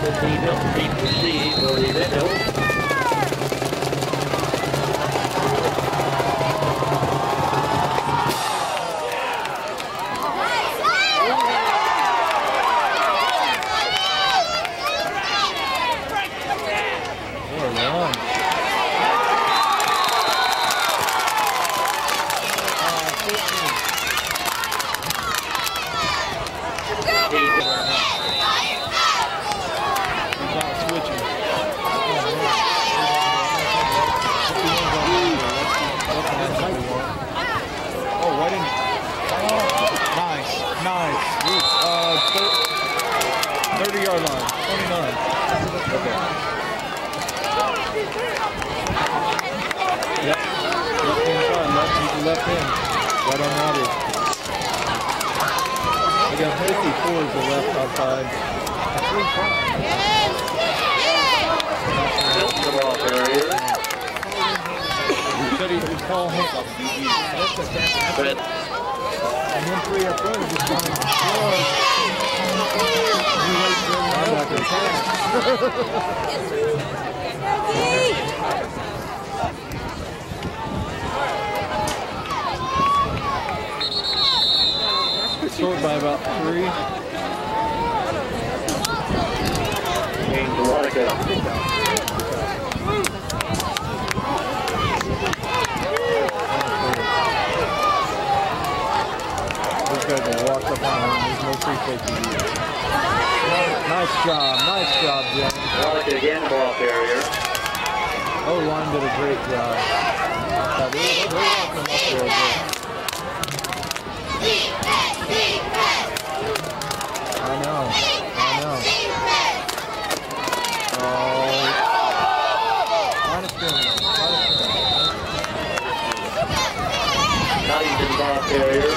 Team Hilton team proceed for the event Hilton. Left in, right on that. I got 54 is the left outside. The ball carrier. Said he would call him. Fred. And then 3 up there is just going short by about 3. These guys will walk up on him. There's no free safety. Nice job, Jim. Monica again, ball carrier. O-line did a great job. Yeah, they're walking up there a bit. I know. Oh. Cottington ball carrier.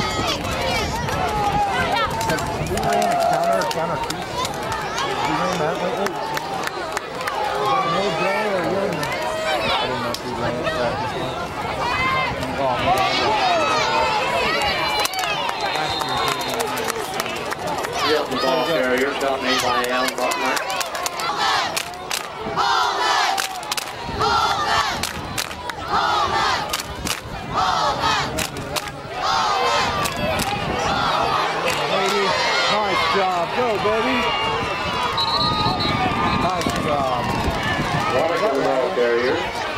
We ran a counter piece. We ran that lately. No day or when? I didn't know if we ran it practice Hilton ball carrier, shot made by Alan Buckner. Nice job. Go, baby. Nice job. Monica ball carrier.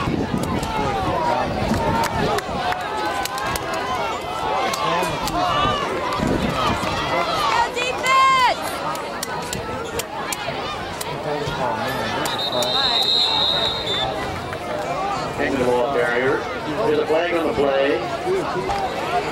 King the ball carrier. There's a flag on the play.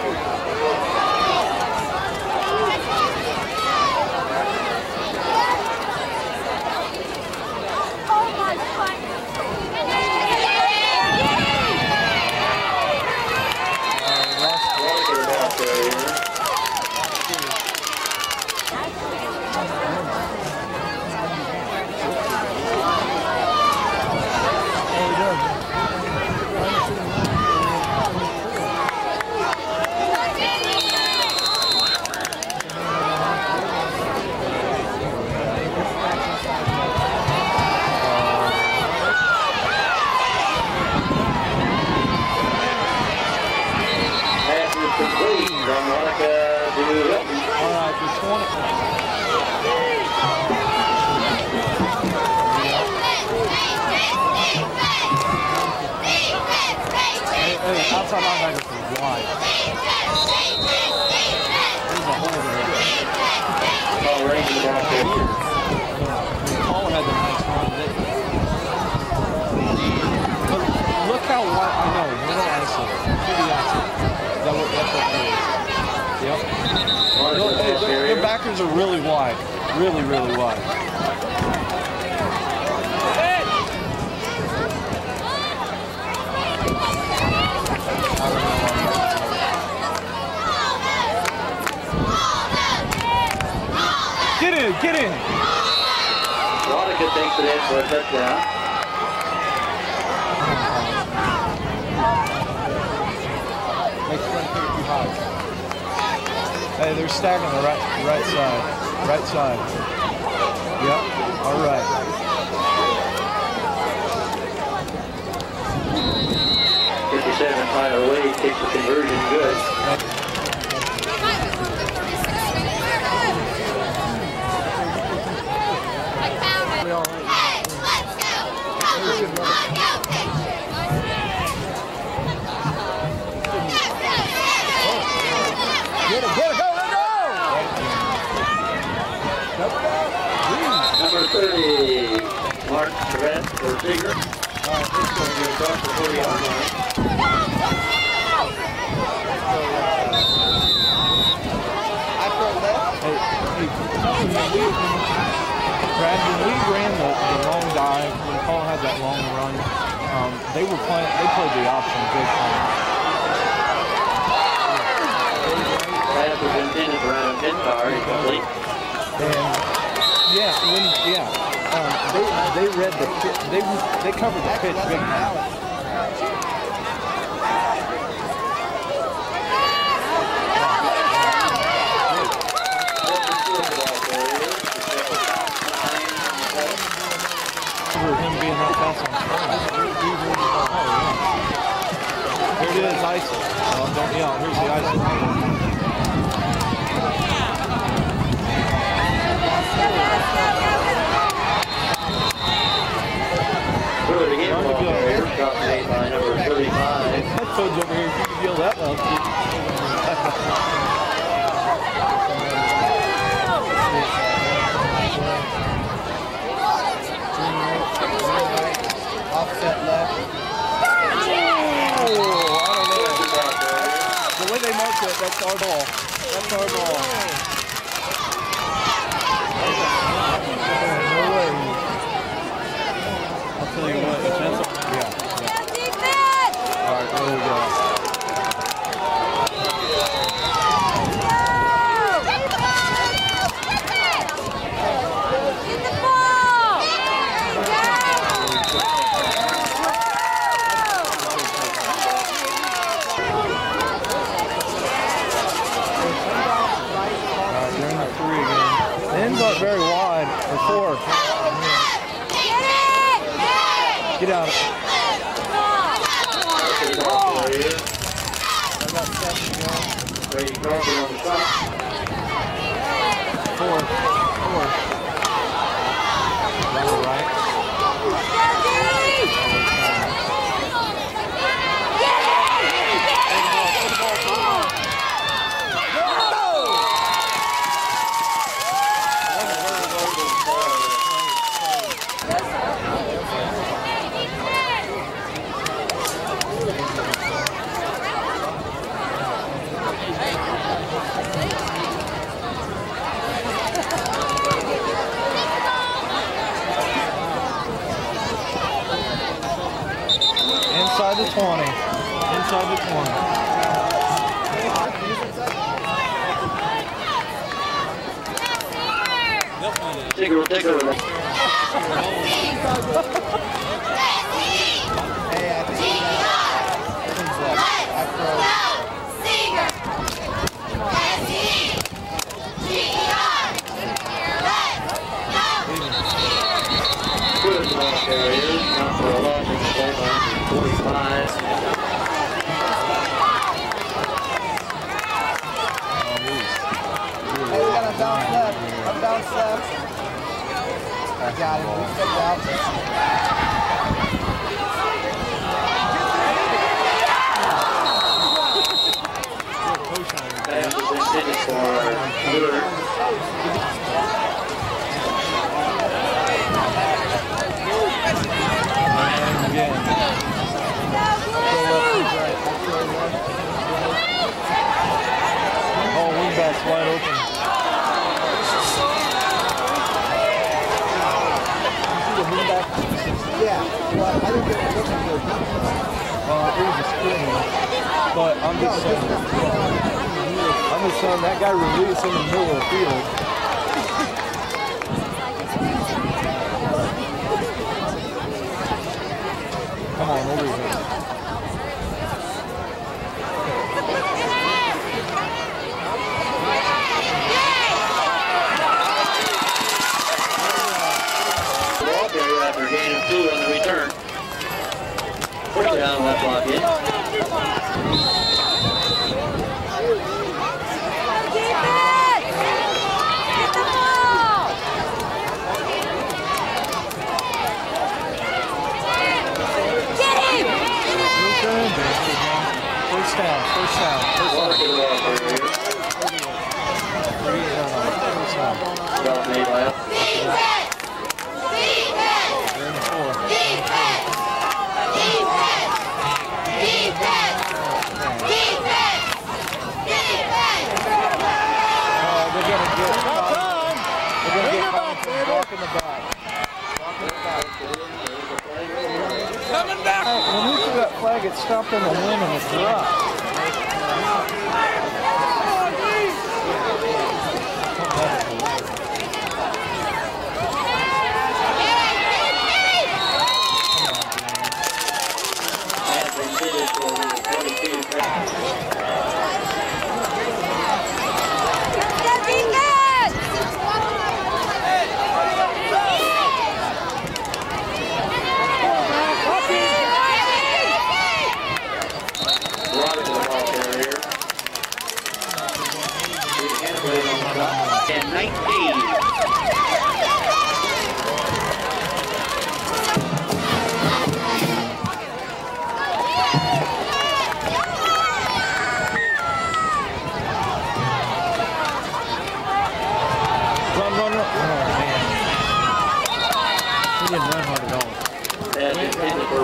From Monica to Hilton. All right, for 20. Hey, outside linebacker is wide. There's a hole there. Ball range in the ball carrier. Paul had the nice run. Look how wide. I know. Middle ISO. Pretty accurate. That's what it is. Yep. Their backers are really wide. Really wide. Get in. Monica takes it in for a touchdown. Hey, they're stacking the right side. Right side. Yep. All right. Tyler Wade takes the conversion good. Number 30, Mark Trent for Seeger. Across the 40-yard line. Brad, when we ran the long dive, when Paul had that long run, they played the option big time. Pass was intended for Adam Pintar, incomplete. And they read the pitch, they covered the pitch big time. Him being that fast on here it is, ice. Don't yell. Here's the ice. Good again, ball carrier, dropped made by number 35. Headphones over here, if you could yell that loud. Offset left. Oh, I don't know. The way they mark it, that's our ball. That's our ball. No way. I'll tell you what, if that's yeah. All right, there we go. But very wide for 4. Get out. Brady Crawford on the shot. 4. Right. Inside the 20. Inside the 20. Seeger will take over. Good ball carriers, not for a loss in the goal line, 45. Hey, we got a bounce left. A bounce left. I got him. We stepped out. Pass is intended for Miller. Again. Oh, wingback's wide open. Yeah, well, I didn't get it looking good. It was a screen. But I'm just saying that guy released in the middle of the field. Come on, over here. Ball carrier after gain of 2 on the return. First down, left block in. First down. Drop me left. Coming back! When we threw that flag, it stopped in the wind and it dropped. And 19. Run. Oh, man. He didn't run hard at all. That's intended for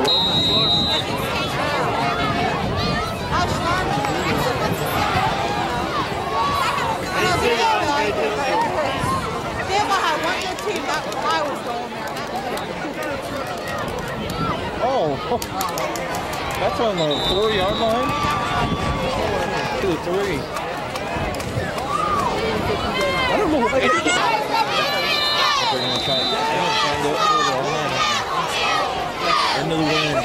Oh, that's on the 4-yard line? 2 or 3. I don't know why. They're going to try to go further on into the wind.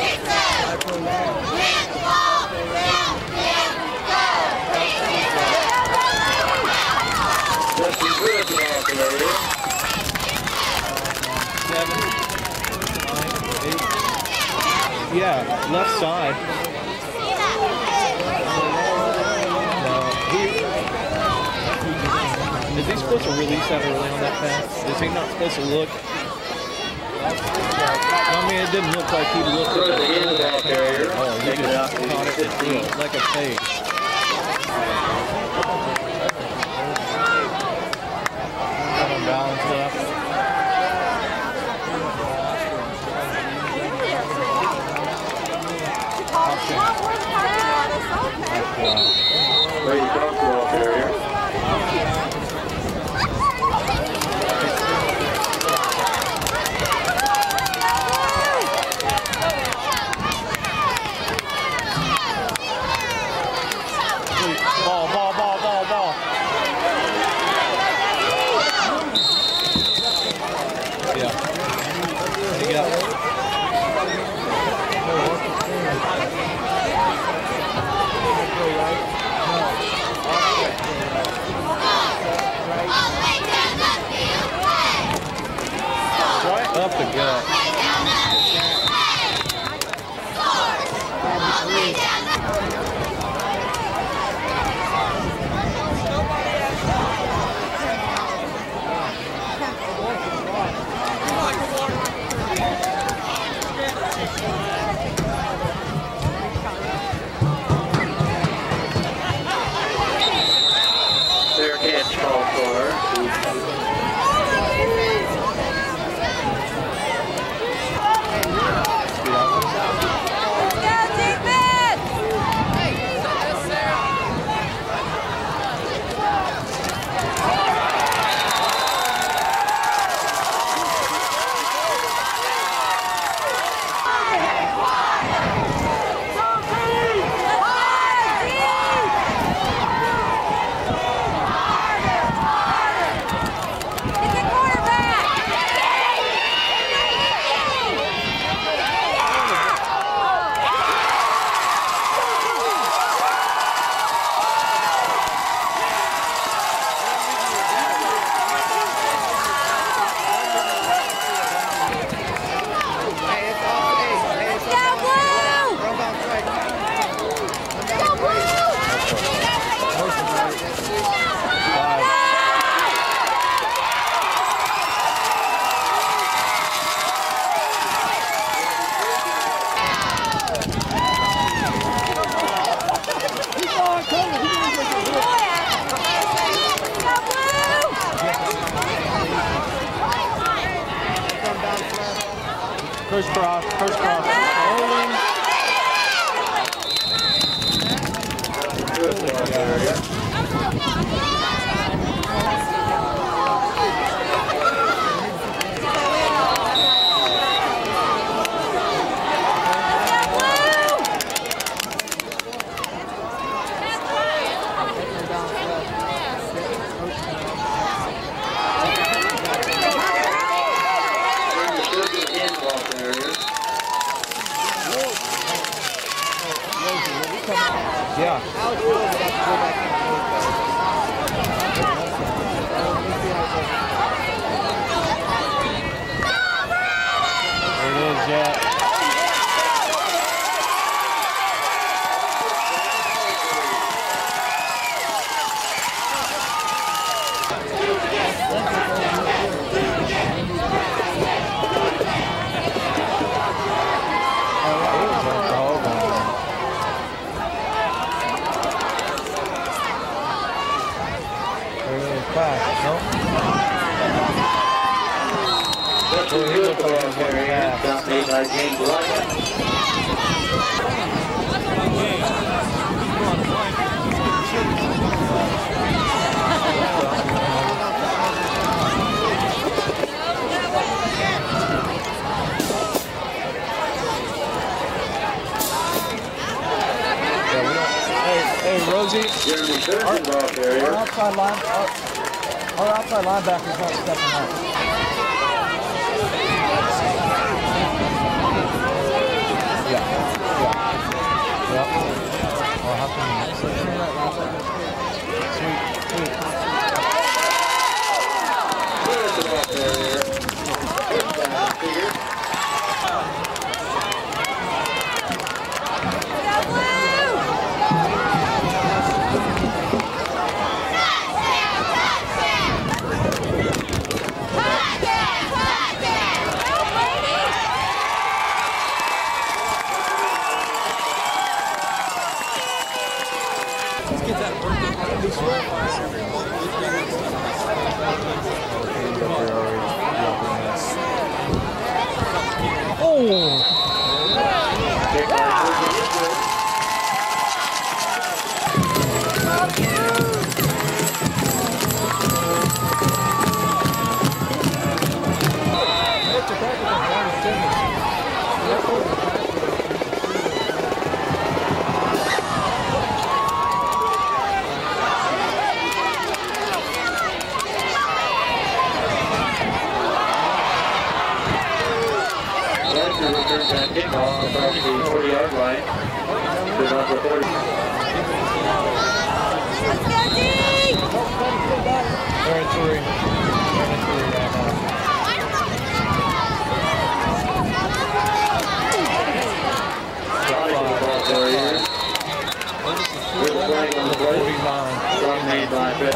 Justin Pruitt off there. 7, 9, 8. Yeah, left side. No, is he supposed to release that early on that pass? Is he not supposed to look? I mean, it didn't look like he looked at the end of that carrier. Oh, he just caught it and threw it like a fake. Got him balanced up. Brady Crosswell carrier. Ball. Yeah. You got it. Up the gut. Fair catch called for. Crisscross, crisscross. Rolling. Good ball carrier. Yeah. There it is, yeah. That's a good ball carrier. Got made by James Lyman. Hey, Rosie. Jeremy Thurston ball carrier. Our outside linebacker's not stepping up. Yeah. Well, how can you sweet. There's the ball carrier. Touchdown, Tigers. Kickoff across the 40-yard line. To number 40. They're at 3. Johnny for the ball carrier. With the flag on the play. 49. From made by Pitt.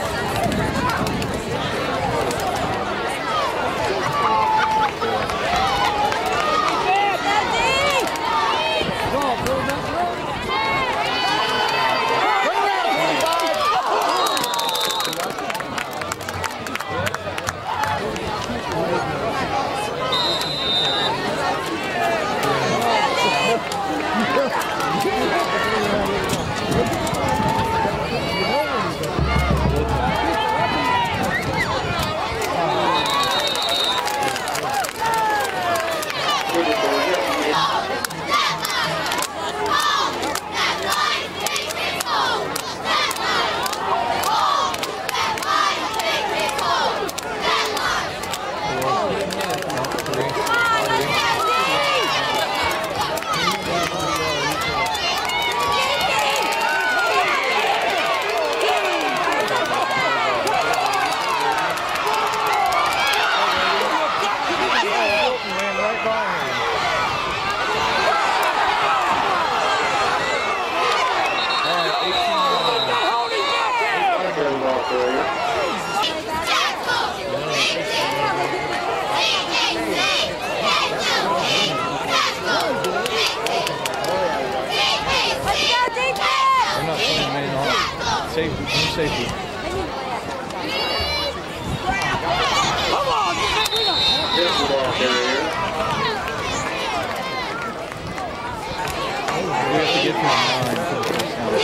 Safety. Here's the ball carrier. get to a 9 for the first down.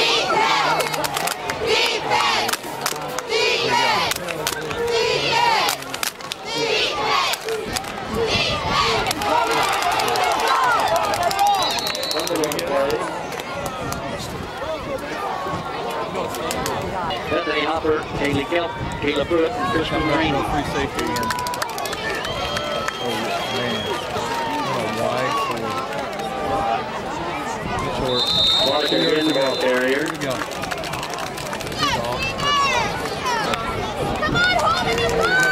Bethany Hopper, Kaylee Kelp, Kayla Pruitt, and Kristen Green. Free safety again. Oh, man. What a wide forward. Short. Monica in the ball carrier. Here we go. He's off. Come on, hold it in line!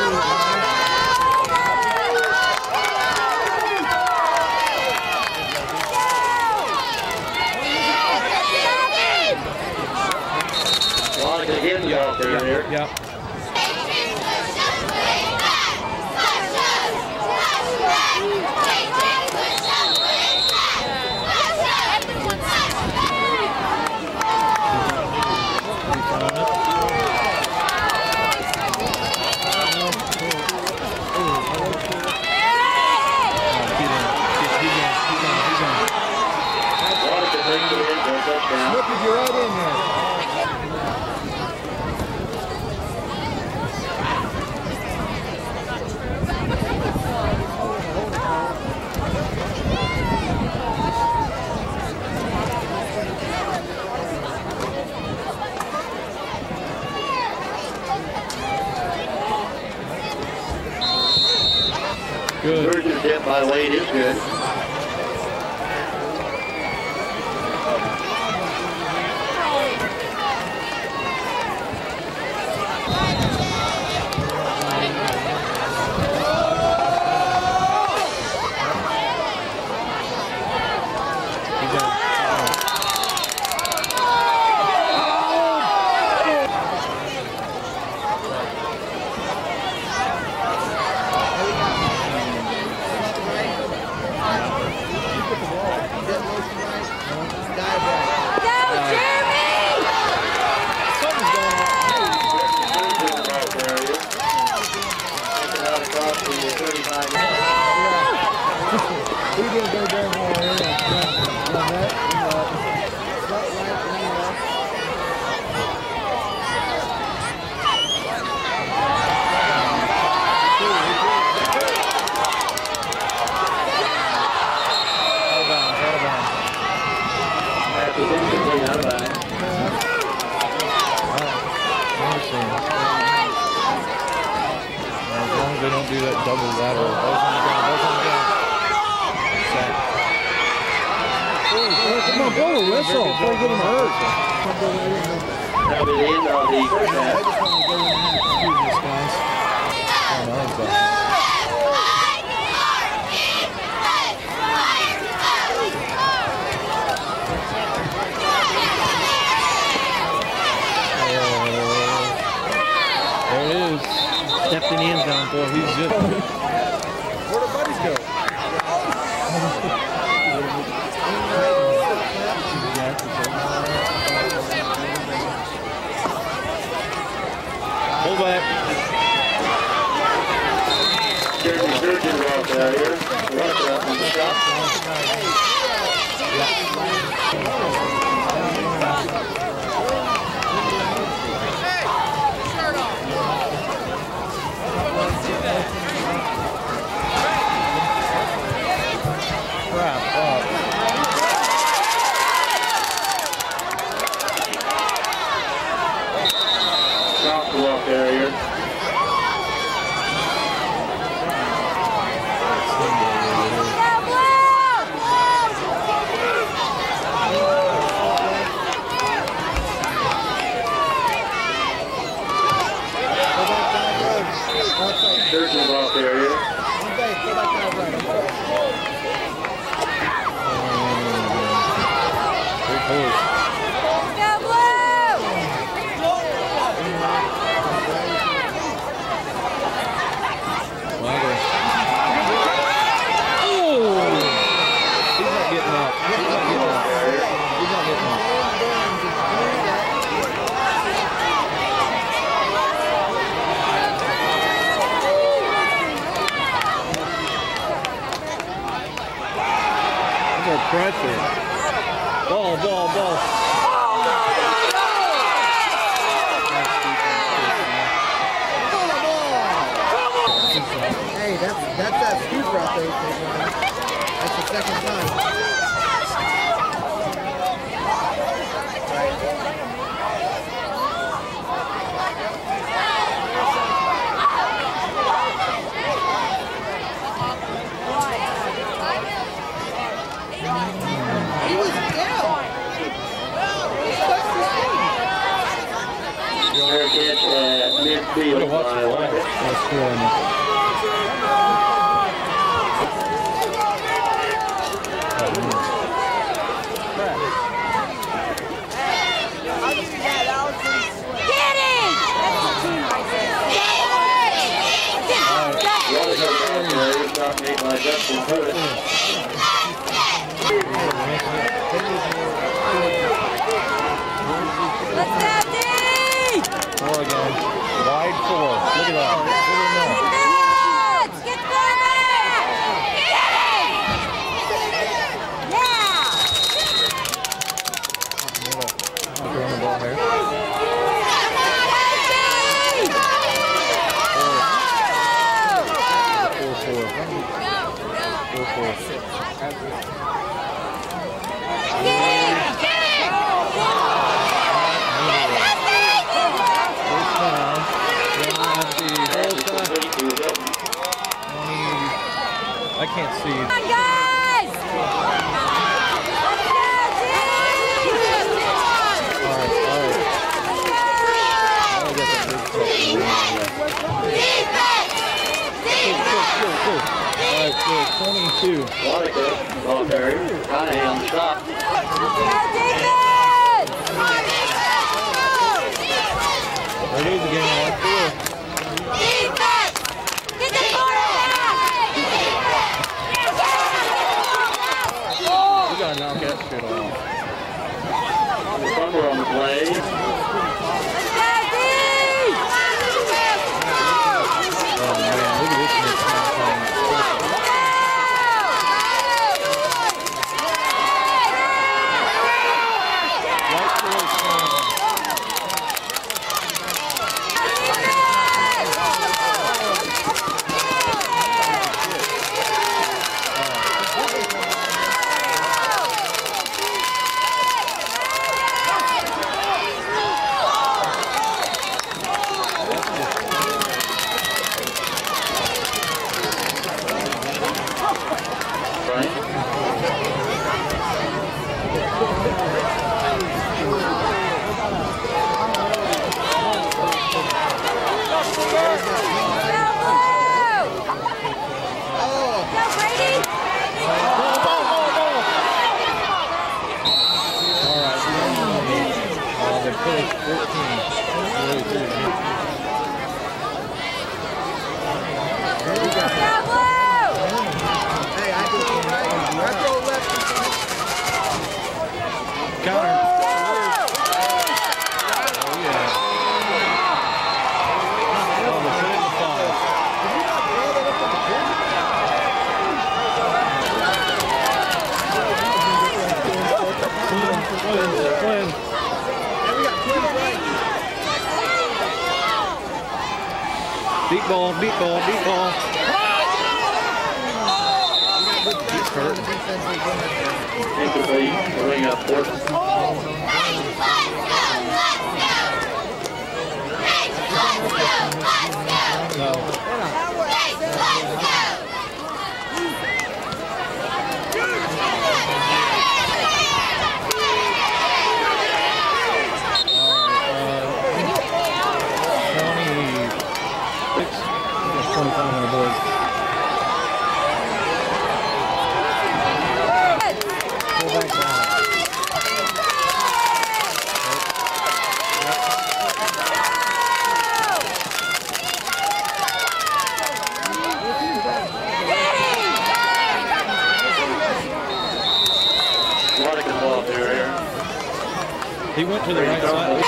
Monica in the ball carrier. Yep. Monica brings it in for a touchdown. Slipped you right in there. Good. Conversion attempt by Wade is good. They don't do that double lateral. Balls on the ground, balls on the ground. Sack. Come on, blow a whistle before you get him hurt. That'll be the end of the first half. Jesus, guys. Oh, no, that's bad. There it is. Stepped in the end zone, boy. He's just. Where'd the buddies go? Pull back. Jersey Surgeon ball carrier. Rush up on the shot. Crap up. Stop the ball carrier. Surgeon ball carrier. Very close. Pressure. Ball, ball, ball. Hey, that's that scoop right there. That's the second time. He was down. Fair catch at midfield by Lockett. Stop made by Justin Curtis. Let's go, D! 4 again. Wide 4. Look at that. Let's get going! Get it! Yeah! Throwing the ball here. I can't see. Come on, guys! Let's go, 22. Lockett, ball carrier, Connie on the stop. There it is again, like 4. Get the quarterback! We gotta knock that shit off. Fumble on the play. Oh man, look at this mix. Deep ball, deep ball, deep ball. He's hurt. Incomplete, bring up 4th. No. He went to the right side.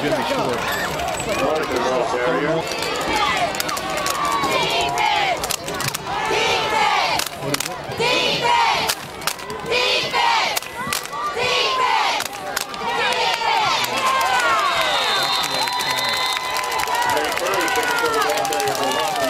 gonna be short. Monica ball carrier. Defense! Defense! Defense! Defense! Defense! They first and so the ball carrier for Lofton.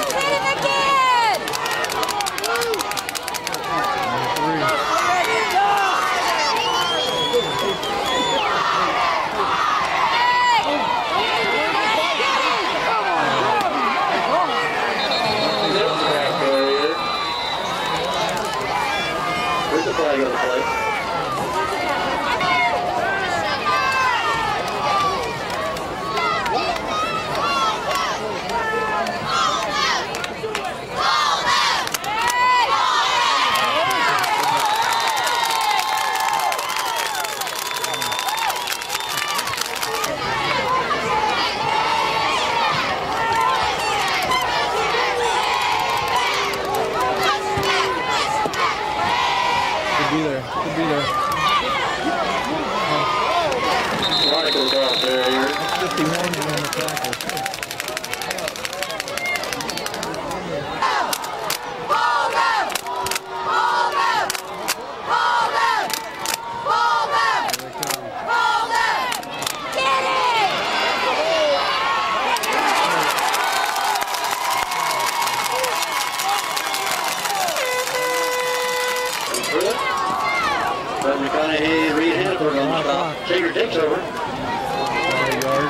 Where's the flag on the play? Could be there. Could be there. Monica's ball carrier. 51 on the tackle. But McConaughey, Reed Hannaford on the stop. Shaker takes over. Yard.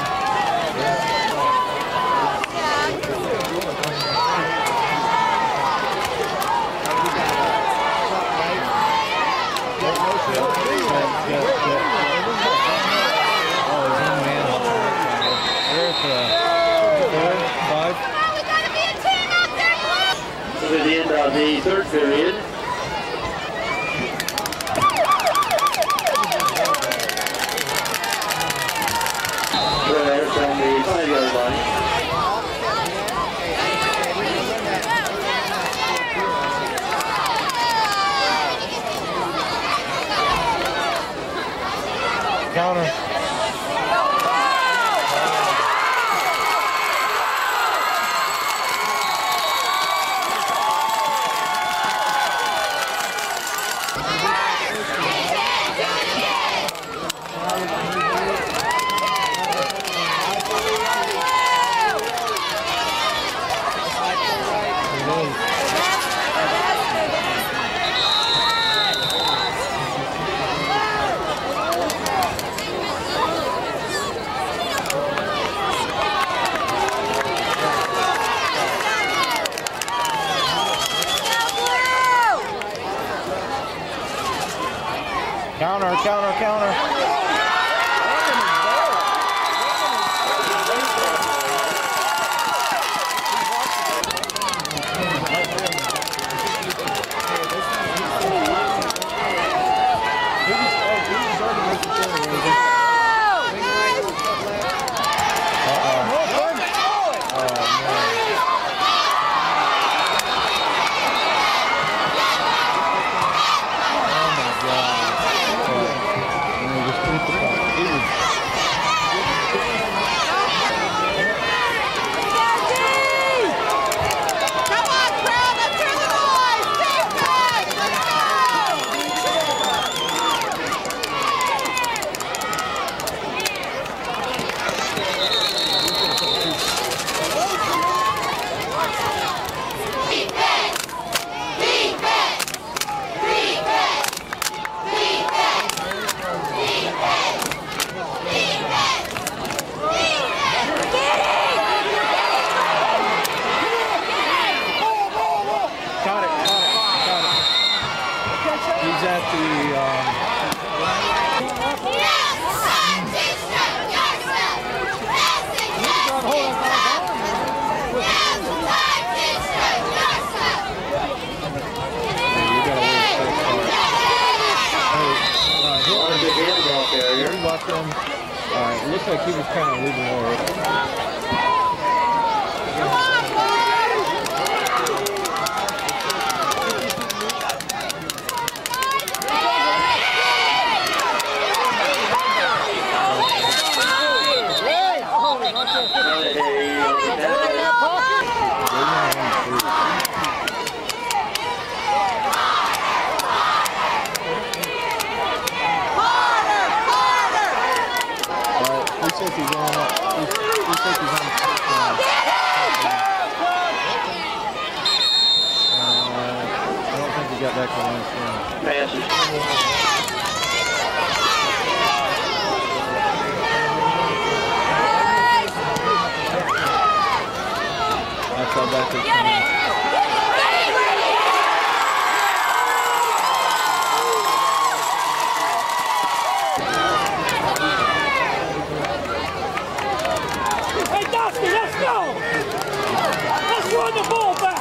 This is the end of the third period. There from the 5-yard line. Counter. Counter, counter, counter. It looks like he was kind of leaving over. We got back to the line of scrimmage. Passes. That's all back to the scrimmage. Hey, Dusty, let's go! Let's run the ball back!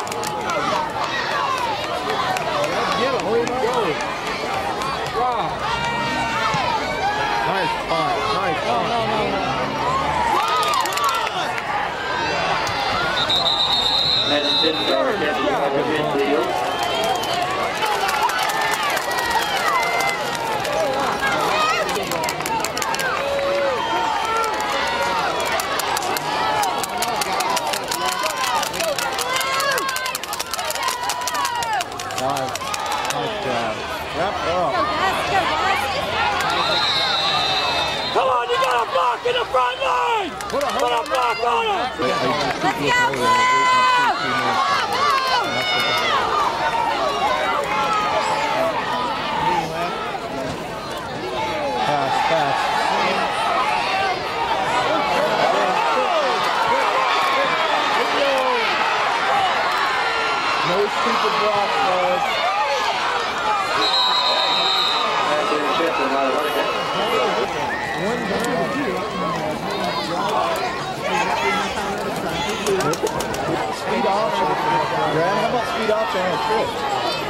Get him, where you go? Wow. Nice punt, nice punt. Madden Pintar catches the ball midfield. Nice job. Wrap up. Come on, you got a block in the front line! Put a block on him! Let's go, Pass. No stupid block, fellas. That's intercepted by Lincoln. Speed option. Graham, how about speed option on a trip?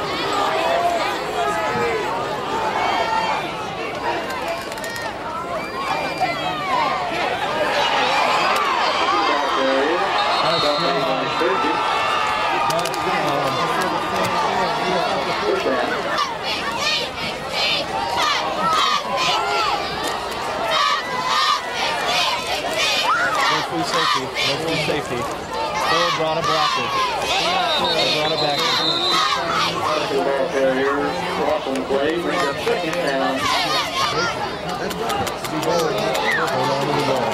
Safety. Forward brought a blocker. Brought it back. Ball carrier crossing the play, brings up second down. Hold on to the ball.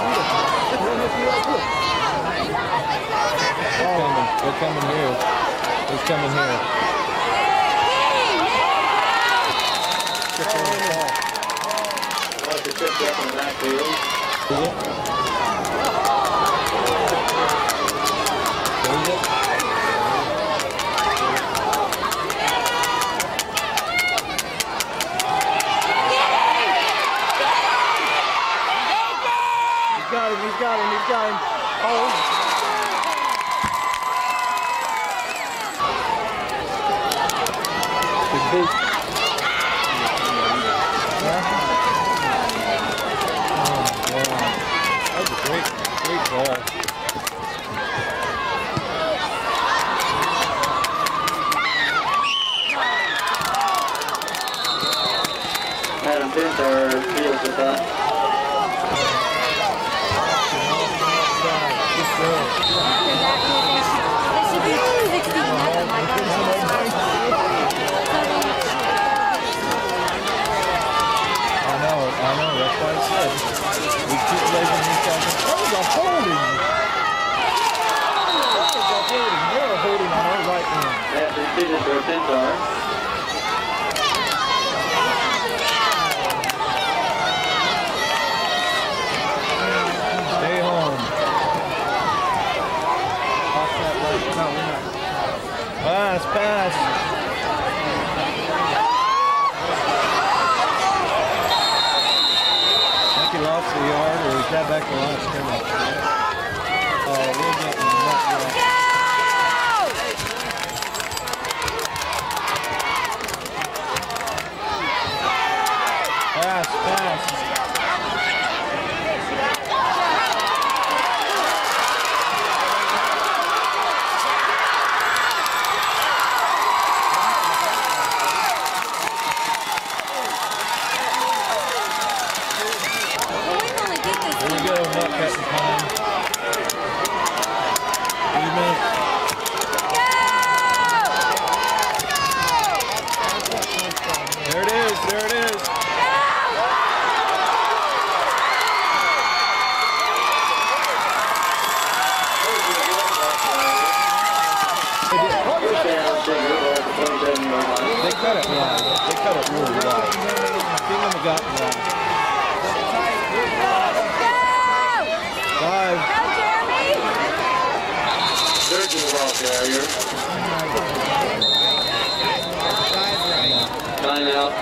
They're coming here. It's coming here. Like the tip up in the backfield. He's got him. Oh. Big boot. That was a great ball. Madden Pintar fields the punt. I know, that's why I said we keep raising these guys. That was a holding. They're holding on our right hand. That's intended for Pintar. Stay home. Off that right. No, we're not. Pass. Lost the yard, or is that back to the line of scrimmage? We're getting cut it wide. They cut it really wide. Bingham got wide. Five. Go, Jeremy! Third to the ball carrier. Timeout.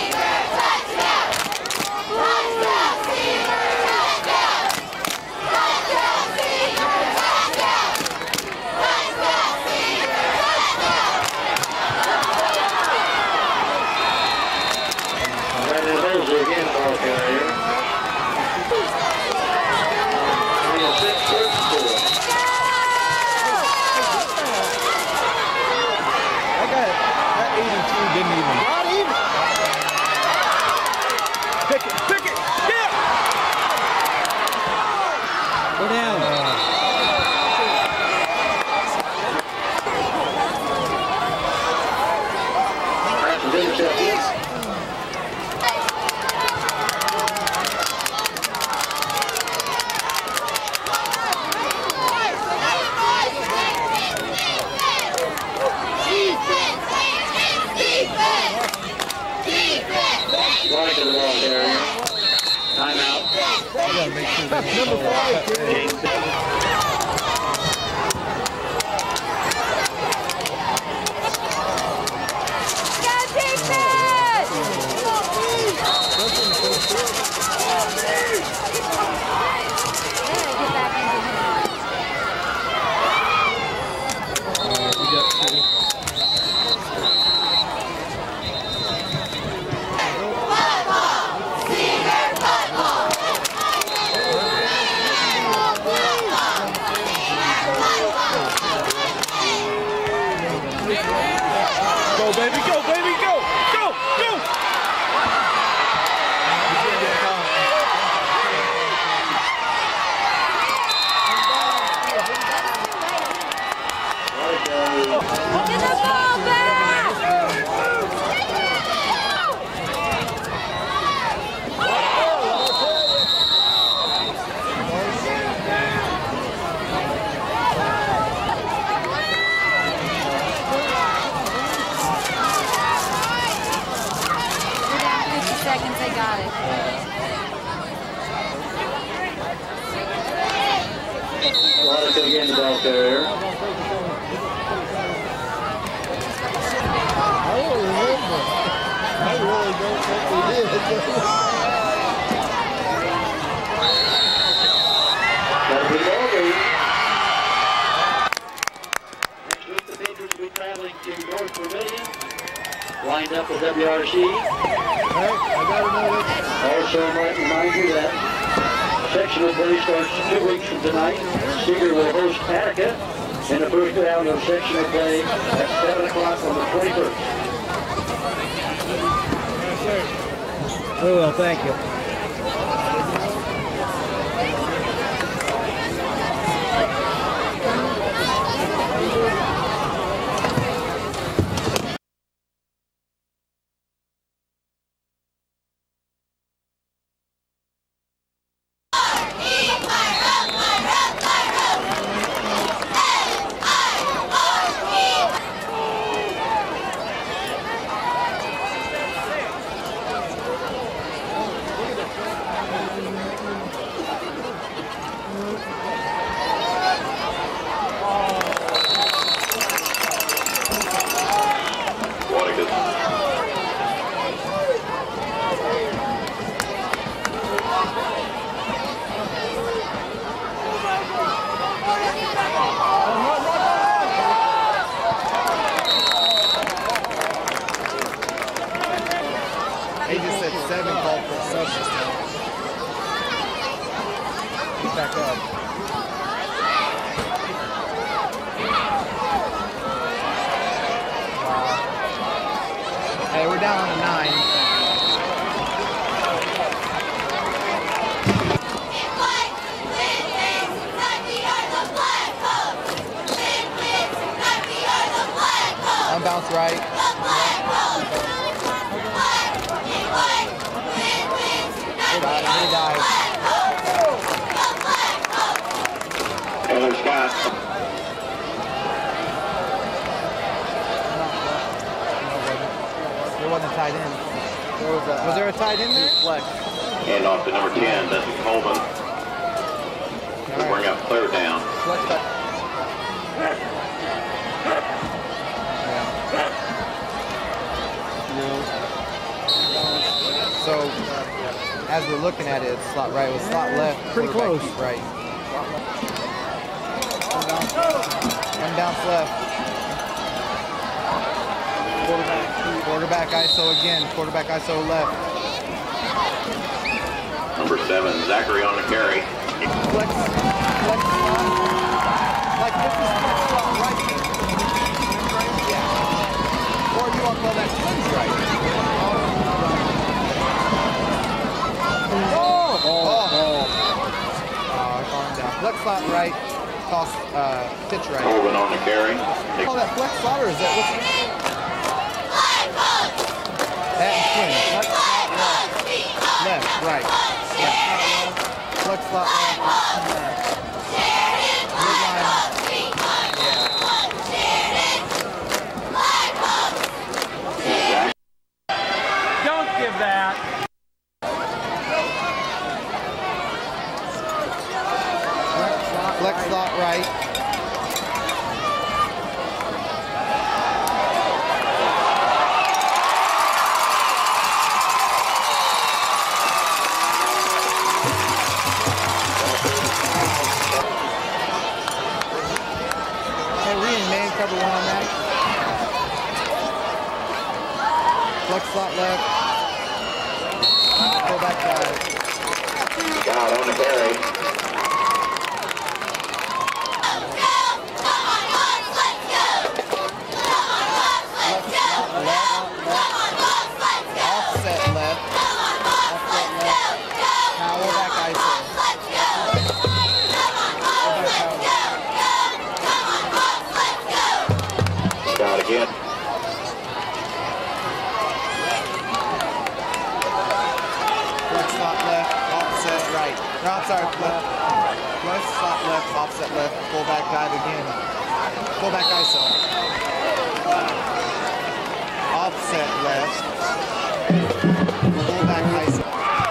Brandon Mosley again, ball carrier. We have 6 first score. That 82 didn't even. Not even. Pick it, yeah! Go down. That's the interception. Right to the ball carrier. Timeout. Number 5, kid. Game 7. Go, Go, baby, go, baby, go! Go, go! Get the ball back! Within 50 seconds, they got it. Wallace again, the ball carrier. I don't remember. I really don't think we did. That'll be over. Next week, the Patriots will be traveling to North Vermillion, lined up with WRC. Right, I gotta know that. Also, I might remind you that sectional play starts 2 weeks from tonight. Seeger will host Attica in the first round of sectional play at 7 o'clock on the 21st. Oh, well, thank you. He just said 7 called for a sub this time. He's back up. Hey, we're down to 9. Unbounce right. Good dive. Taylor Scott. wasn't a tight end. Was there a tight end there? Flex. Hand off to number 10, Dustin Colvin. We'll bring up third down. Flex back. So, as we're looking at it, it's slot right. It was slot left. Pretty close. Right. Unbounce left. Quarterback ISO again. Quarterback ISO left. Number 7, Zachary on the carry. Flex slot. Like this is flex slot right there. Yeah. Or you want to call that twins right? Calm down. Flex slot right. Toss pitch right. Colvin on the carry. Oh, that flex slot or is that what's that and twin. Flex slot left. Left, right. Yeah. Flex slot left. Midline. Yeah. Don't give that. Flex slot right. Hey, Reed, man, cover one on that. Flex slot left. Go back side. God on the carry. Again. Flex slot left, offset right. No, I'm sorry, left. Flex slot left, offset left, fullback dive again. Fullback ISO. Offset left. Fullback ISO.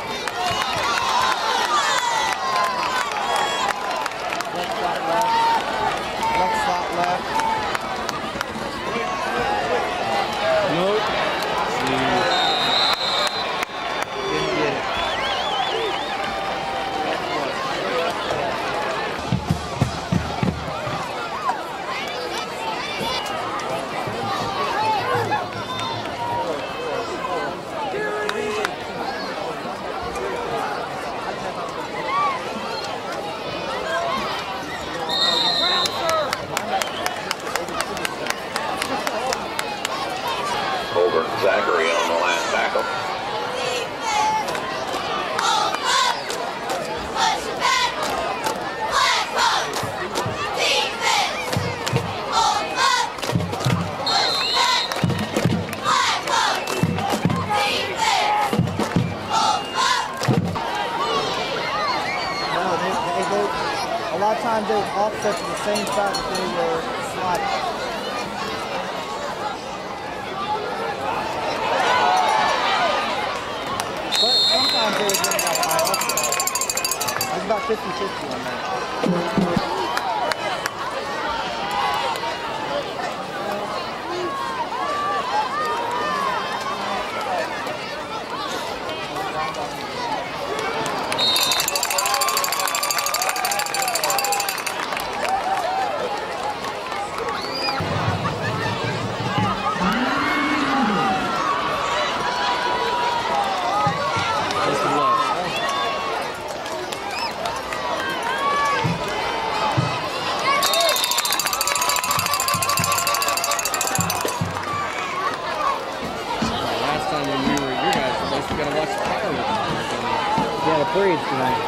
Flex slot left. Flex slot left. Nope. Didn't get it. Over Zachary on the last tackle. A lot of times they offset to the same side that they were sliding. But sometimes they would bring out high offset. I was about 50-50 on that. Yeah, the parade's tonight.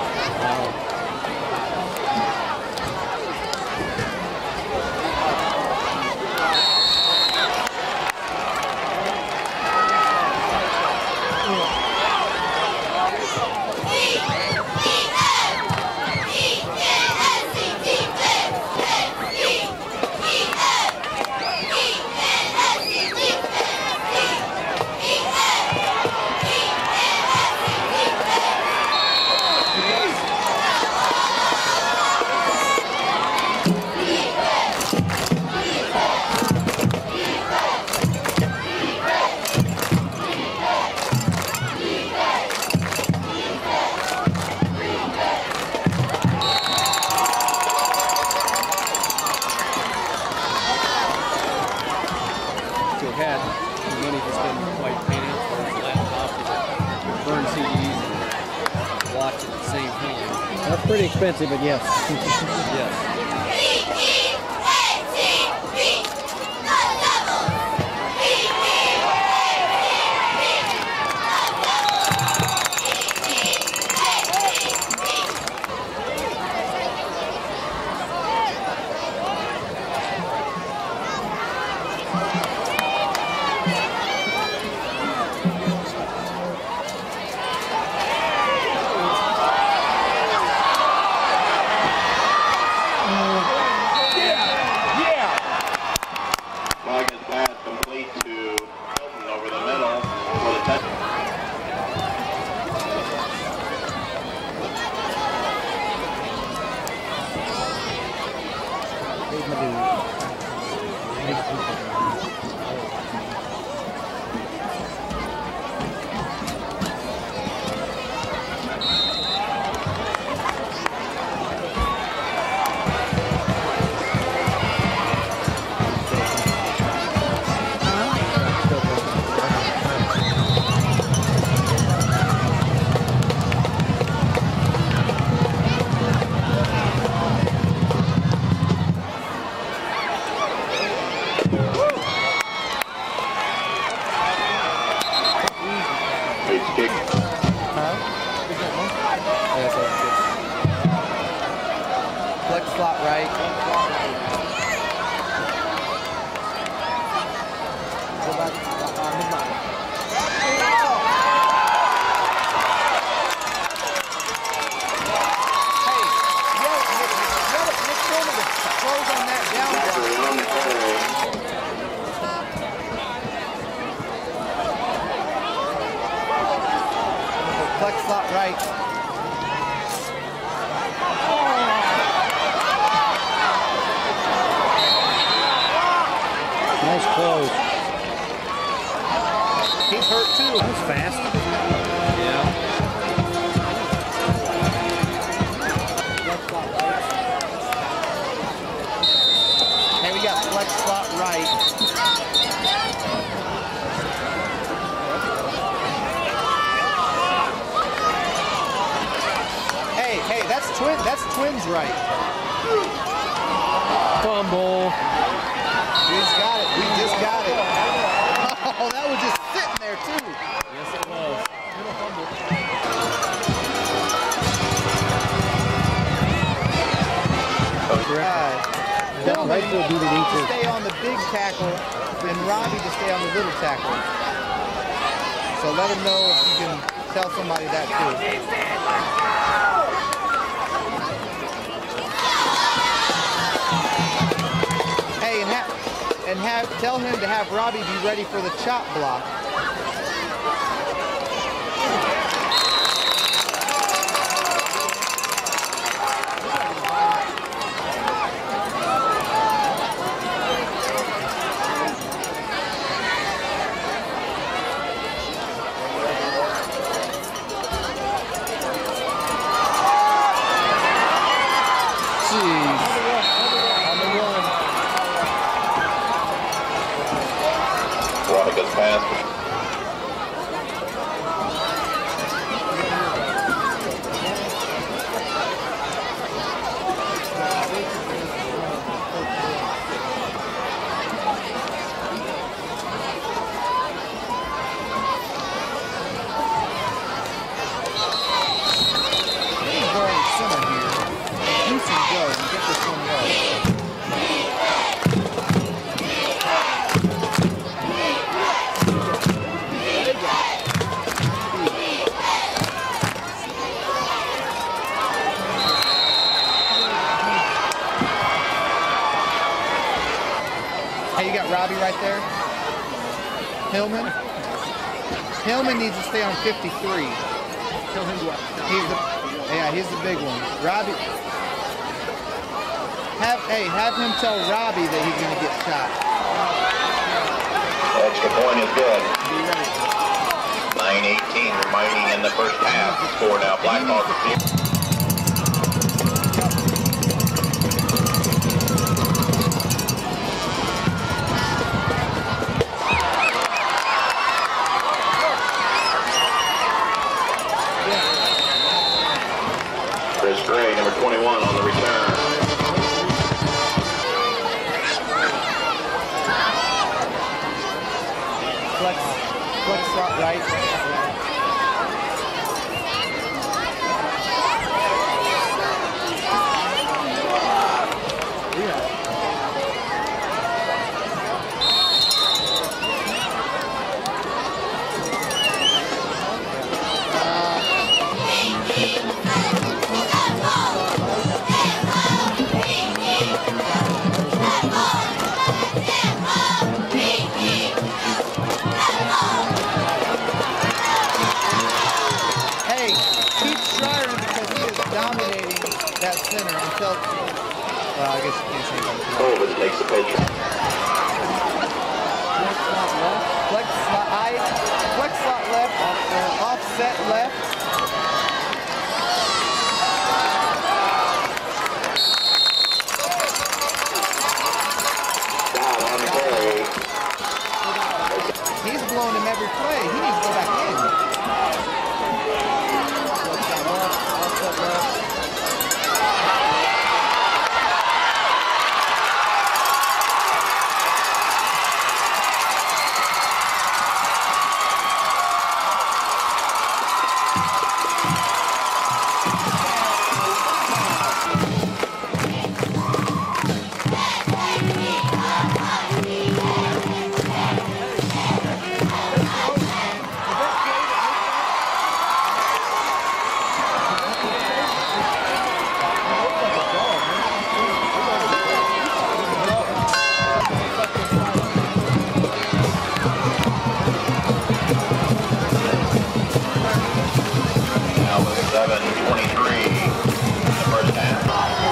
That's pretty expensive, but yes. Yes. Flex slot right. Go back. Midnight. Hey, Nick Tillman to close on that down block. Flex slot right. Nice close. He's hurt too. That was fast. Yeah. Hey, we got flex slot right. Hey, that's twins right. Fumble. We just got it. We just got it. Oh, that was just sitting there too. Yes, it was. Little fumble. Tillman to stay on the big tackle and Robbie to stay on the little tackle. So let him know if you can tell somebody that too. Tell him to have Robbie be ready for the chop block. Hey, you got Robbie right there. Hillman. Hillman needs to stay on 53. Tell him what. He's the big one. Robbie. Have him tell Robbie that he's going to get shot. Extra point is good. 9:18 remaining in the first half. The score now Blackhawks. Chris Gray 21 on the return. Flex slot right. Hey, keep Schreier because he is dominating that center until, well, I guess you can't say that. Colvin takes the pitch. Flex slot left, offset left. Down on the carry. He's blowing him every play. He needs to go back in. Offset left. Now with 7:23 in the first half.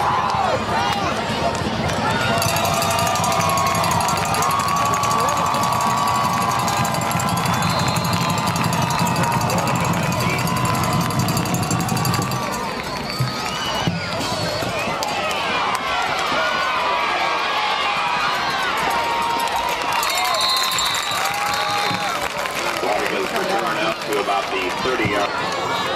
Waterman's return out to about the 30-yard.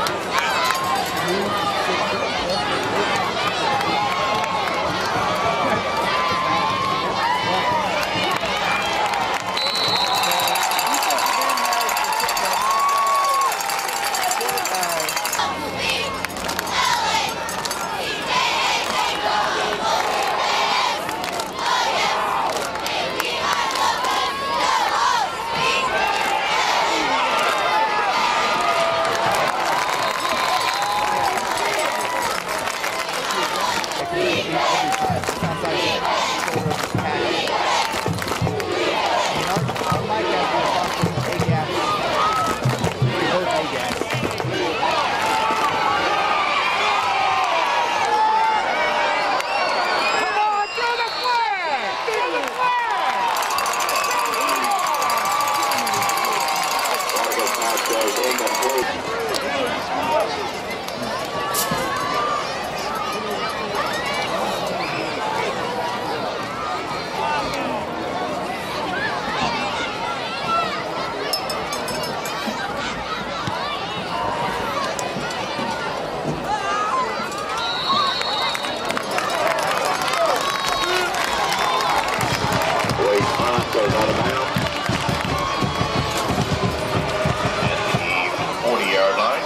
Goes out of bounds at the 40-yard line.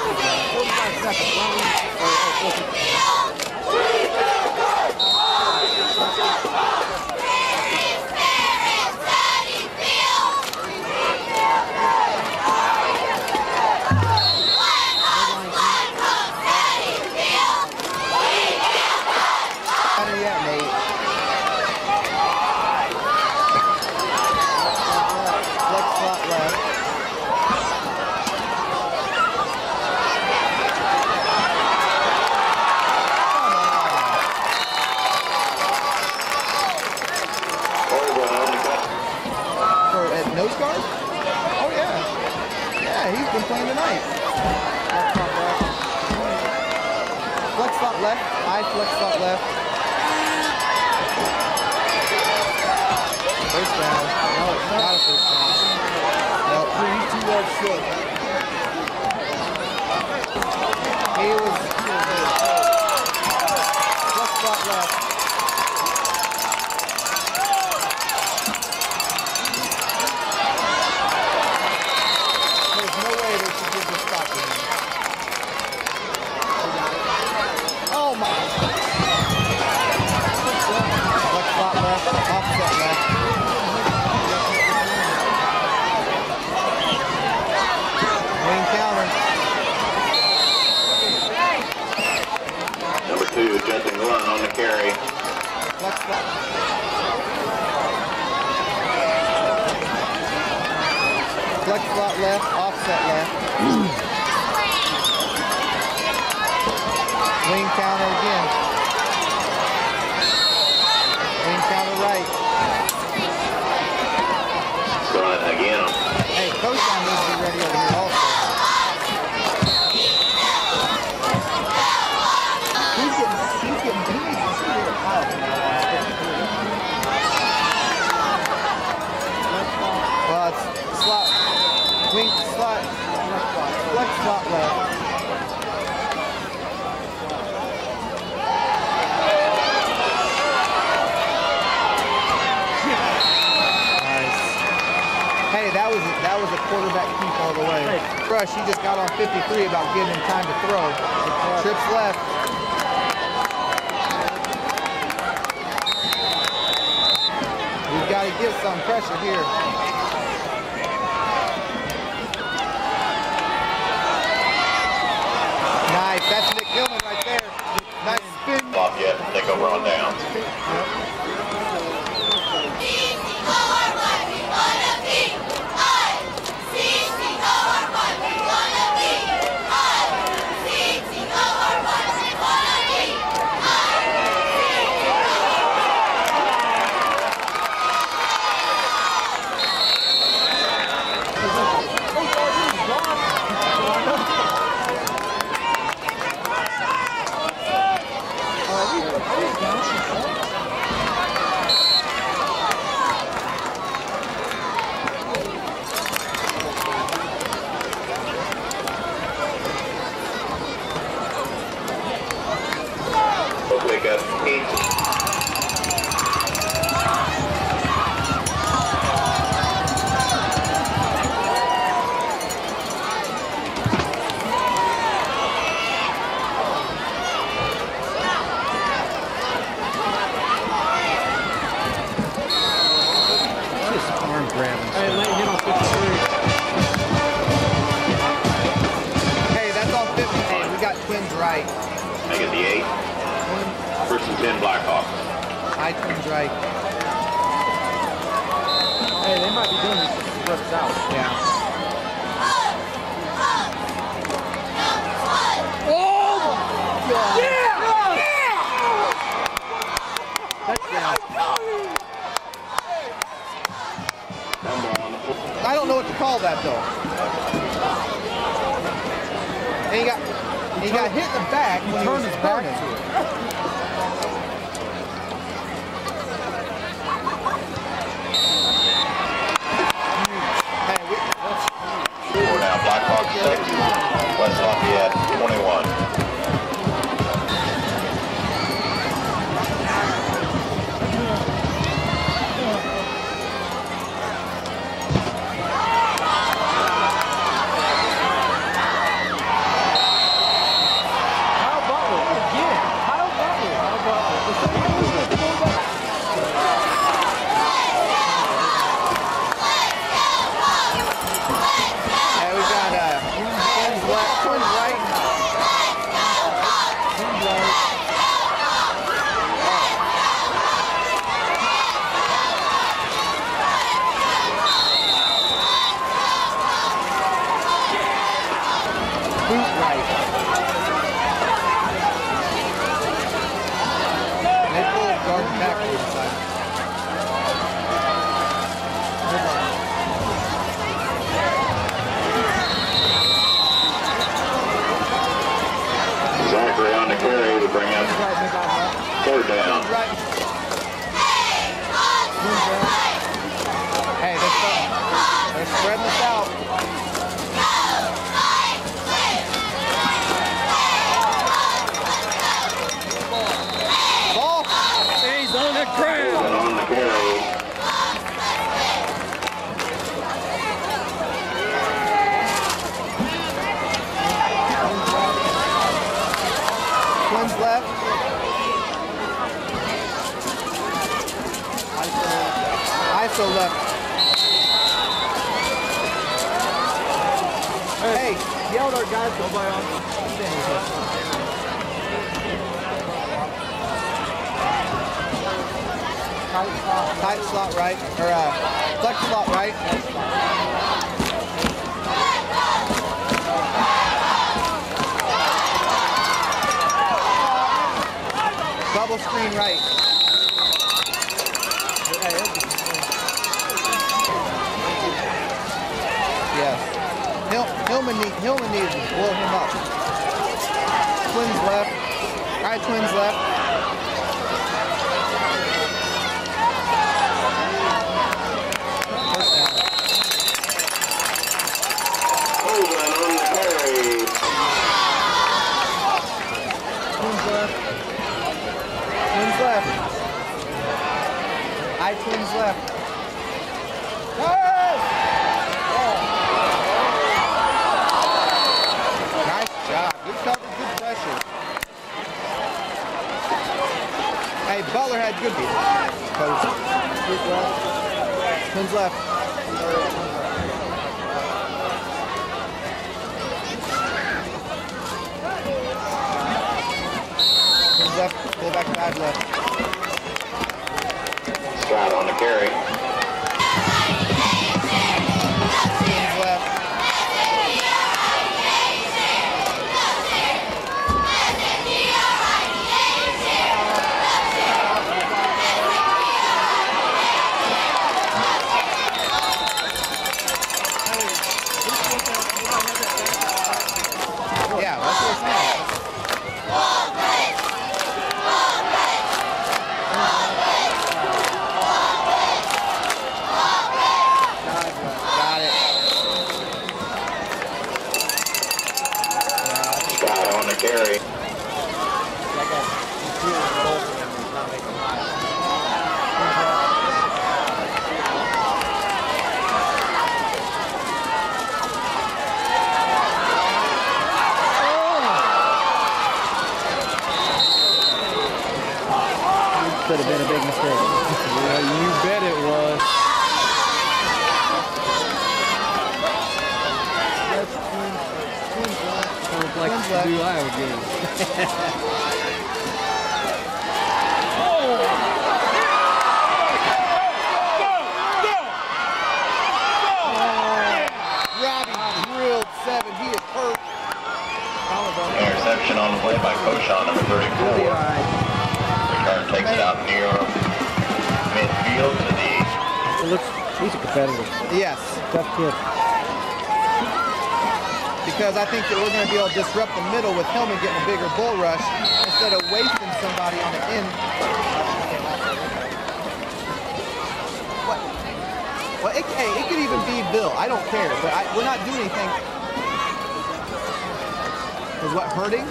touches now. 45 seconds. Better yet, Nate. Flex slot left. Nose guard? Oh yeah. Yeah, he's been playing tonight. Flex slot left. High flex slot left. First down. No, it's not a first down. No, he's 2 yards short. He was flex slot left. Oh my! Left spot left, offset left. Wing counter. Number 2, Justin Glenn on the carry. Left spot. Flex slot left, offset left. Wing counter again. Wing counter right. Going again. Hey, coach on needs to be ready over here also. He's getting he needs to see it out now. Well, it's slot, wing slot, flex slot left. That was a quarterback keep all the way. Rush, he just got on 53 about giving him time to throw. Trips left. We've got to give some pressure here. Nice, that's Nick Hillman right there. Nice spin. Lafayette, take over on down. Pick up 8. Arm grabbing. Hey, let hit on 53. Hey, that's on 50. Hey, we got twins right. Make it the 8. First and 10 Blackhawks. High twins right. Hey, they might be doing this to slips out. Yeah. Oh! Yeah! Touchdown. Number on the floor. I don't know what to call that though. And he got hit in the back when he was Turned his back turning. to it. Hey, Four down, Blackhawks 6, West Lafayette 21. guard and tackle inside. Zachary on the carry to bring up third down. Hey, they're spreading this out. Ball. He's on the ground. And on the carry. Twins left. ISO left. Hey, yell at our guys, go by on. Tight slot right, or flex slot right. Double screen right. Yes. Hillman needs to blow him up. Twins left. All right, Twins left. First down. Holden on the carry. Twins left. Twins left. Twins left. Nice job. Good cover, good pressure. Hey, Butler had good beat. Twins left. Twins left. Fullback 5 left. Scott on the carry. Twins left. Yeah, that's what's next. Got it. Scott on the carry. Could have been a big mistake. Yeah, you bet it was. Sounds like Twins the left. new Iowa game. Robbie drilled 7. He is hurt. Interception on the play by Koshan, number 34. Return takes it out near midfield to the It looks, he's a competitor. Yes, Tough kid. because I think that we're going to be able to disrupt the middle with Hillman getting a bigger bull rush instead of wasting somebody on the end. What? Well, hey, it could even be Bill. I don't care, but we're not doing anything. Is what hurting?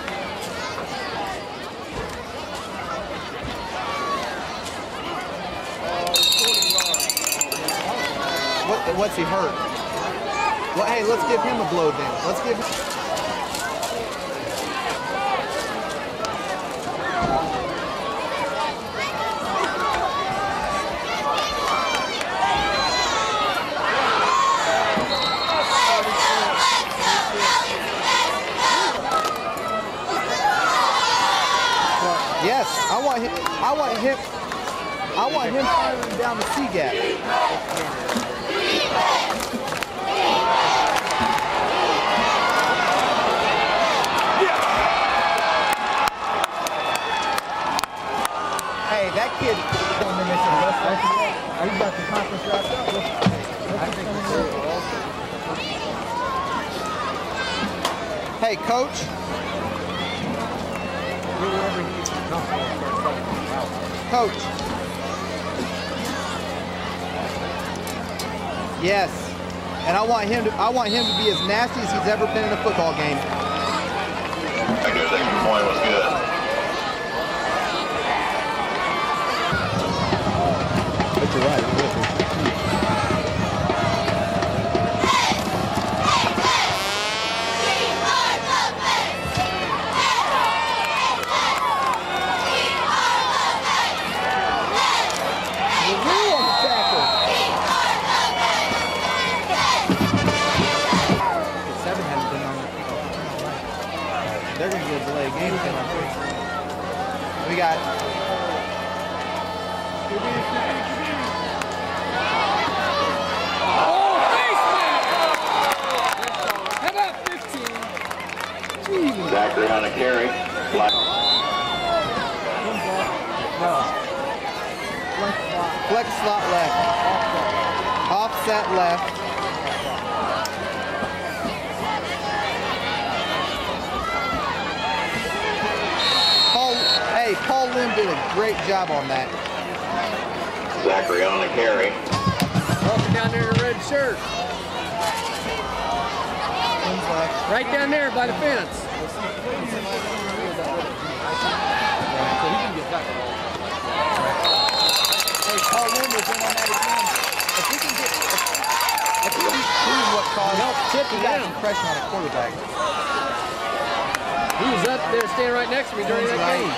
What's he hurt? Well, hey, let's give him a blow then. Let's give him. Yes, I want him firing down the C gap. Hey, Hey, that kid. He's got the conference wrapped up. Hey, coach. Coach. Yes. And I want him to be as nasty as he's ever been in a football game. Victor's extra point was good. But you're right. They're going to get a delay game penalty. We got... Oh, face mask! How about 15? Zachary on a carry. Flex slot left. Offset left. Paul Lim did a great job on that. Zachary on the carry. Walking down there in a red shirt. Right down there by the fence. Hey, Paul Lim was in on that again. If we can get, if we can prove what caused, he got some pressure on a quarterback. He was up there standing right next to me during that game.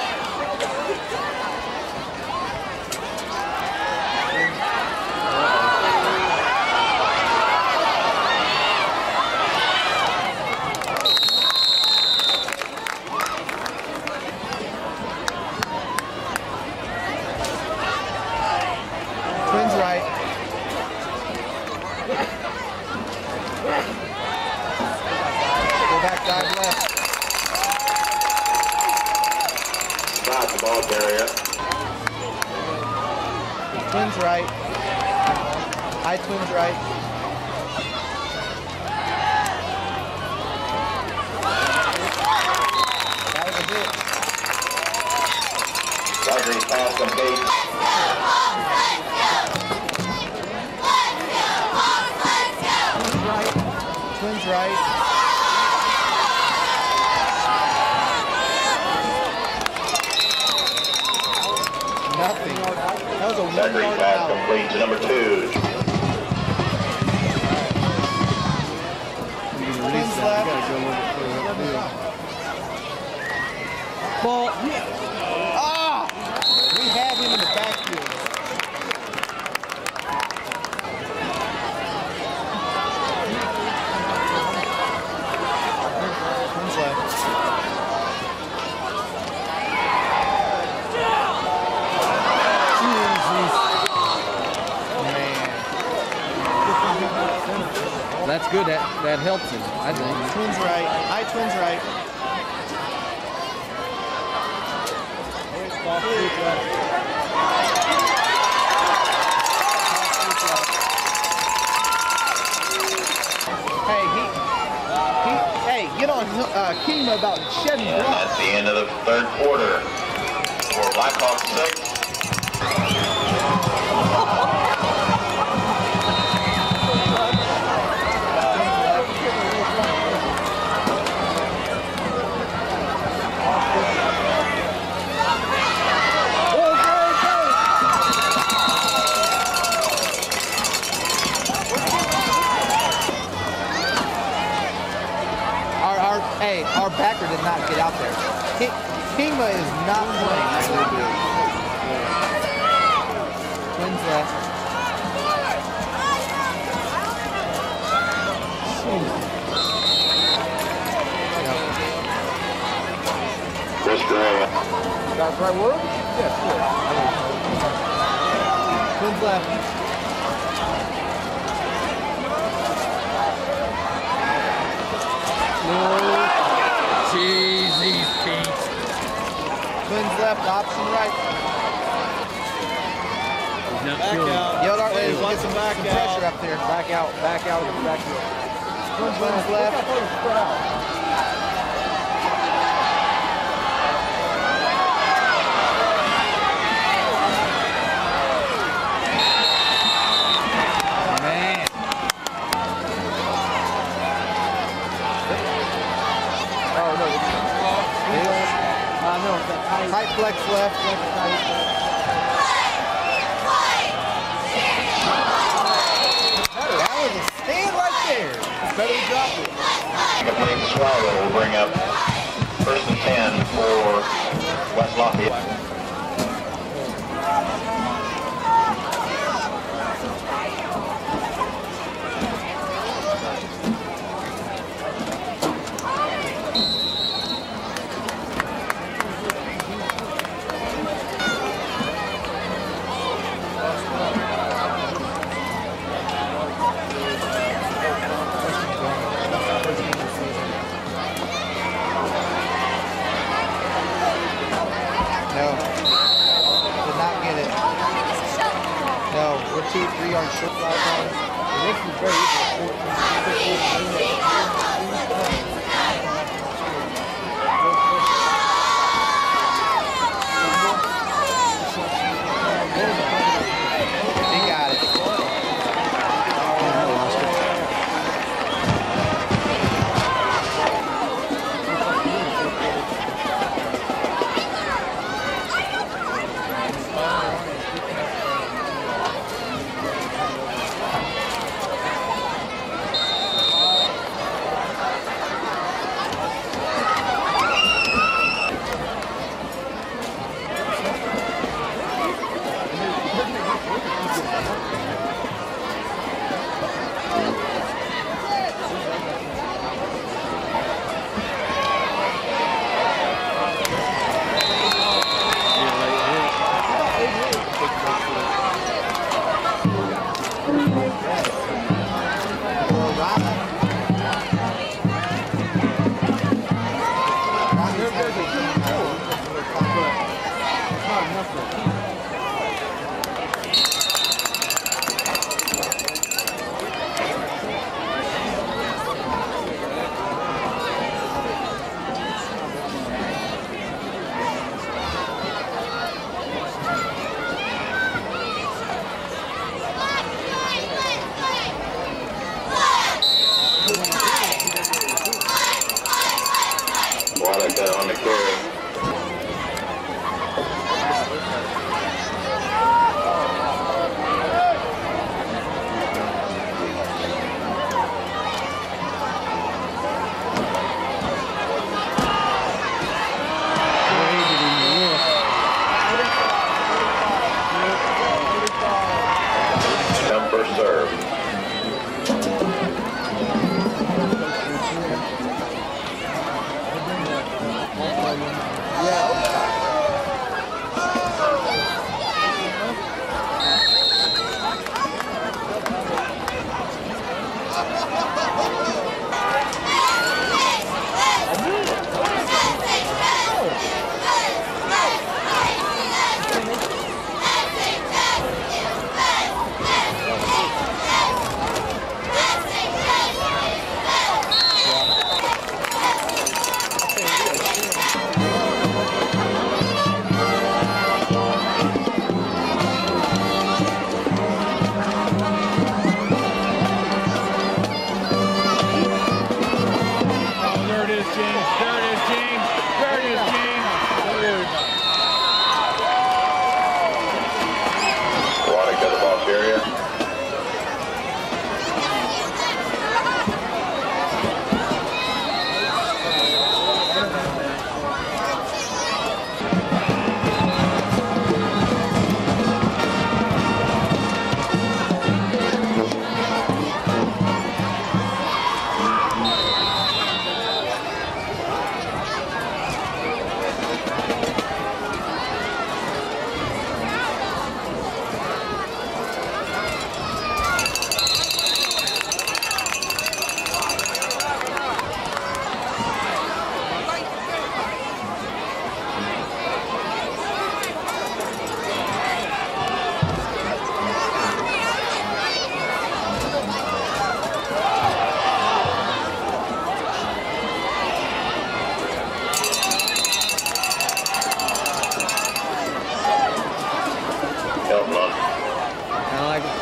Twins right. Go back, dive left. Stop the ball carrier. Twins right. High twins right. That was a hit. Zachary's pass complete. Twins right. Nothing. That was a 1 Zachary's yard pass out. complete to number 2. Twins left. Ball. Ah! We have him in the backfield. Twins left. That's good. That helps him, I think. Twins right. High twins right. Hey, get on Kima about shedding And blood. that's the end of the third quarter. For Blackhawks 6. Our backer did not get out there. Kima is not playing really good. Twins left. Chris Gray. That's right word? Yes, Twins left. Jeez, these feet. Twins left, option right. Yell out there, get some pressure up there. Back out, back out. One's left. Man. Oh, no. Tight flex left. That was a stand right there. It's better to drop it. I believe Swallow will bring up 1st and 10 for West Lafayette. No. Did not get it. No, we're 2-3 yard short last time. This is He got it.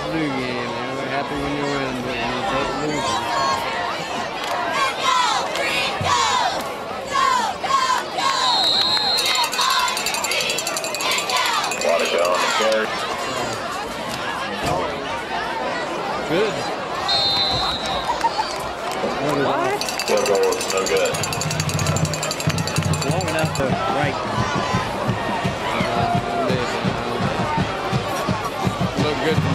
flu game. You're happy when you win, but when you take losing. Want to go on the carry. Good. What? Field goal is no good. Long enough to right. Look good.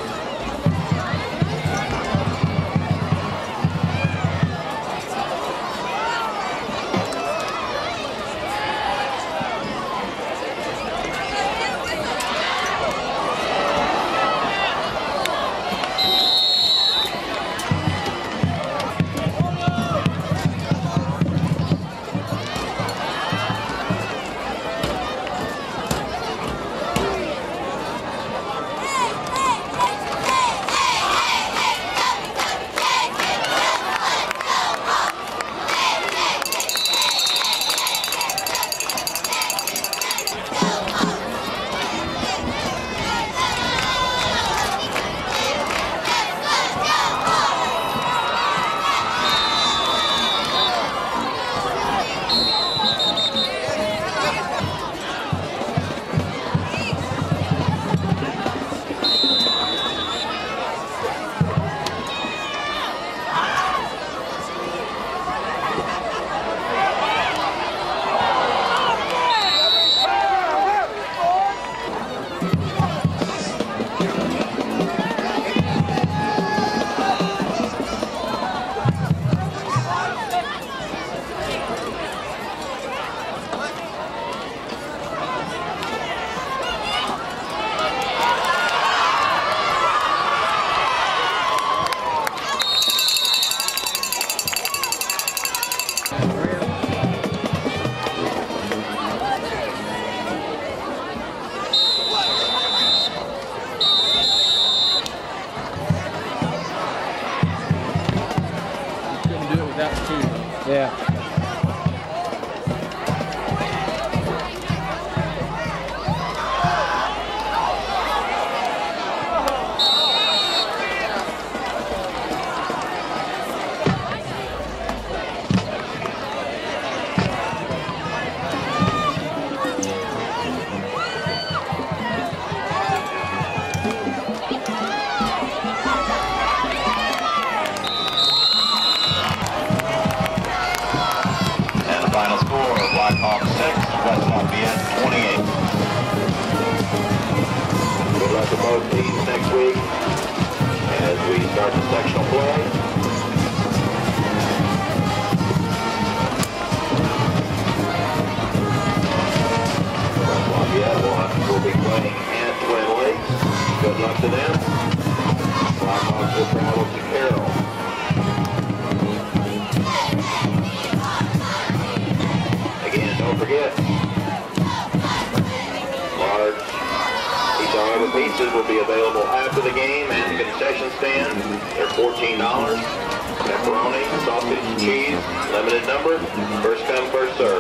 Yeah. Final score, Blackhawks 6, West Lafayette 28. Good luck to both teams next week as we start the sectional play. West Lafayette will be playing at Twin Lakes. Good luck to them. Blackhawks will travel to Carroll. Don't forget, large pizza Harbor pizzas will be available after the game at the concession stand. They're $14. Pepperoni, sausage, cheese, limited number, first come, first serve.